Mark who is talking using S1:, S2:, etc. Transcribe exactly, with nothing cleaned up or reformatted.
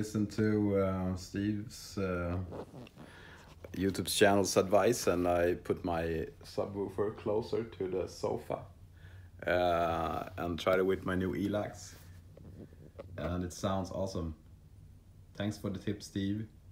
S1: listened to uh, Steve's uh, YouTube channel's advice, and I put my subwoofer closer to the sofa uh, and tried it with my new E L A Cs, and it sounds awesome. Thanks for the tip, Steve.